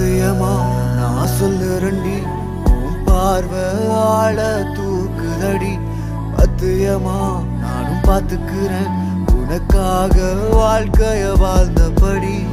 சத்தியமா நான் சொல்லுறண்டி உன் பார்வை ஆள தூக்குதடி சத்தியமா நானும் பார்த்துக்கிறேன் உனக்காக வாழ்க்கைய வாழ்ந்தபடி